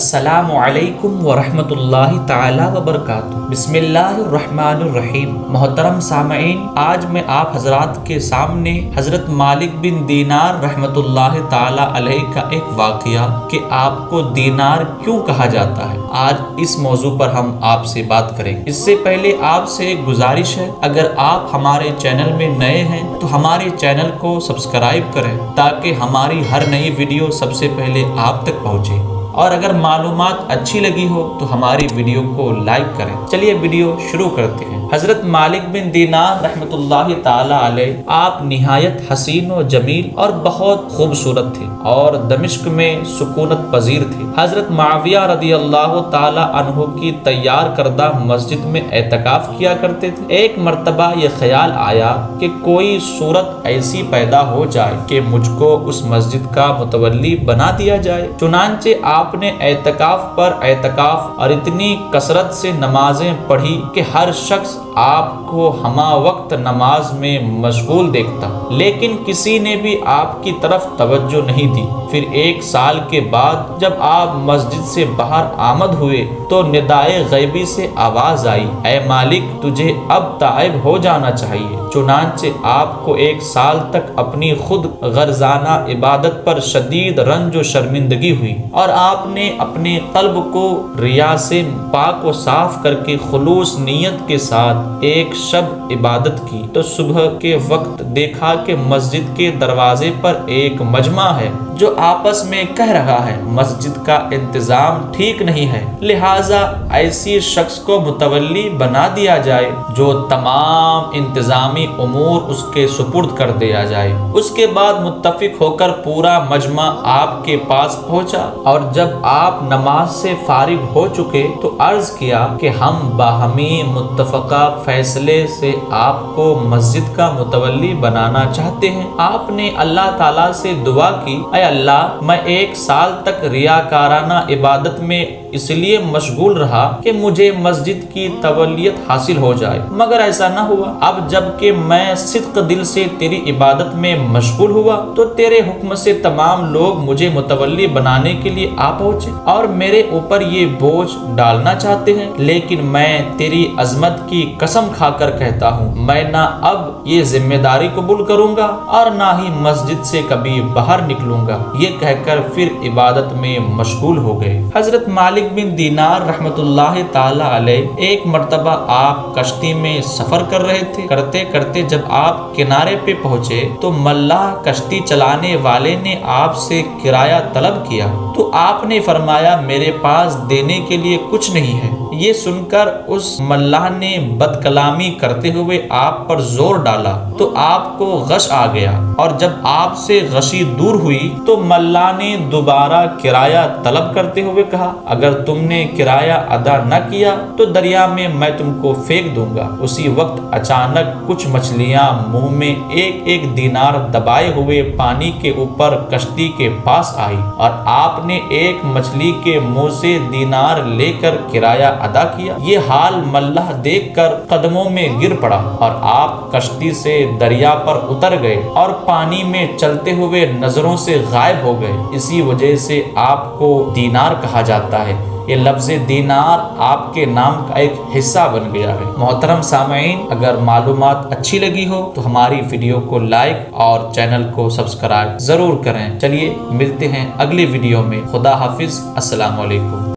السلام علیکم ورحمۃ اللہ تعالی وبرکاتہ۔ بسم اللہ الرحمن الرحیم۔ محترم سامعین، آج میں آپ حضرات کے سامنے حضرت مالک بن دینار رحمۃ اللہ تعالی علیہ کا ایک واقعہ کہ آپ کو دینار کیوں کہا جاتا ہے، آج اس موضوع پر ہم آپ سے بات کریں گے۔ اس سے پہلے آپ سے ایک گزارش ہے، اگر آپ ہمارے چینل میں نئے ہیں تو ہمارے چینل کو سبسکرائب کریں تاکہ ہماری ہر نئی ویڈیو سب سے پہلے آپ تک پہنچے، اور اگر معلومات اچھی لگی ہو تو ہماری ویڈیو کو لائک کریں۔ چلیے ویڈیو شروع کرتے ہیں۔ حضرت مالک بن دینار رحمۃ اللہ تعالی علیہ آپ نہایت حسین و جمیل اور بہت خوبصورت تھے اور دمشق میں سکونت پذیر تھے۔ حضرت معاویہ رضی اللہ تعالی عنہ کی تیار کردہ مسجد میں اعتکاف کیا کرتے تھے۔ ایک مرتبہ یہ خیال آیا کہ کوئی صورت ایسی پیدا ہو جائے کہ مجھ کو اس مسجد کا متولی بنا دیا جائے۔ چنانچہ آپ نے اعتکاف پر اعتکاف اور اتنی کثرت سے نمازیں پڑھی کہ ہر شخص آپ کو ہمہ وقت نماز میں مشغول دیکھتا، لیکن کسی نے بھی آپ کی طرف توجہ نہیں دی۔ پھر ایک سال کے بعد جب آپ مسجد سے باہر آمد ہوئے تو ندائے غیبی سے آواز آئی، اے مالک، تجھے اب تائب ہو جانا چاہیے۔ چنانچہ آپ کو ایک سال تک اپنی خود غرضانہ عبادت پر شدید رنج و شرمندگی ہوئی، اور آپ نے اپنے قلب کو ریا سے پاک و صاف کر کے خلوص نیت کے ساتھ ایک شب عبادت کی تو صبح کے وقت دیکھا کہ مسجد کے دروازے پر ایک مجمع ہے جو آپس میں کہہ رہا ہے، مسجد کا انتظام ٹھیک نہیں ہے، لہٰذا ایسی شخص کو متولی بنا دیا جائے جو تمام انتظامی امور اس کے سپرد کر دیا جائے۔ اس کے بعد متفق ہو کر پورا مجمع آپ کے پاس پہنچا، اور جب آپ نماز سے فارغ ہو چکے تو عرض کیا کہ ہم باہمی متفقہ فیصلے سے آپ کو مسجد کا متولی بنانا چاہتے ہیں۔ آپ نے اللہ تعالیٰ سے دعا کی، اے اللہ، میں ایک سال تک ریاکارانہ عبادت میں اس لیے مشغول رہا کہ مجھے مسجد کی تولیت حاصل ہو جائے، مگر ایسا نہ ہوا۔ اب جب کہ میں صدق دل سے تیری عبادت میں مشغول ہوا تو تیرے حکم سے تمام لوگ مجھے متولی بنانے کے لیے آ پہنچے اور میرے اوپر یہ بوجھ ڈالنا چاہتے ہیں، لیکن میں تیری عظمت کی قسم کھا کر کہتا ہوں، میں نہ اب یہ ذمہ داری قبول کروں گا اور نہ ہی مسجد سے کبھی باہر نکلوں گا۔ یہ کہہ کر پھر عبادت میں مشغول ہو گئے۔ حضرت مالک بن دینار رحمۃ اللہ تعالی علیہ ایک مرتبہ آپ کشتی میں سفر کر رہے تھے۔ کرتے کرتے جب آپ کنارے پہ پہنچے تو ملاح کشتی چلانے والے نے آپ سے کرایہ طلب کیا تو آپ نے فرمایا، میرے پاس دینے کے لیے کچھ نہیں ہے۔ یہ سن کر اس ملاح نے بد کلامی کرتے ہوئے آپ پر زور ڈالا تو آپ کو غش آ گیا، اور جب آپ سے غشی دور ہوئی تو ملاح نے دوبارہ کرایہ طلب کرتے ہوئے کہا، اگر تم نے کرایہ ادا نہ کیا تو دریا میں میں تم کو پھینک دوں گا۔ اسی وقت اچانک کچھ مچھلیاں منہ میں ایک ایک دینار دبائے ہوئے پانی کے اوپر کشتی کے پاس آئی، اور آپ نے ایک مچھلی کے منہ سے دینار لے کر کرایہ ادا کیا۔ یہ حال ملاح دیکھ کر قدموں میں گر پڑا، اور آپ کشتی سے دریا پر اتر گئے اور پانی میں چلتے ہوئے نظروں سے غائب ہو گئے۔ اسی وجہ سے آپ کو دینار کہا جاتا ہے۔ یہ لفظ دینار آپ کے نام کا ایک حصہ بن گیا ہے۔ محترم سامعین، اگر معلومات اچھی لگی ہو تو ہماری ویڈیو کو لائک اور چینل کو سبسکرائب ضرور کریں۔ چلیے ملتے ہیں اگلی ویڈیو میں۔ خدا حافظ، السلام علیکم۔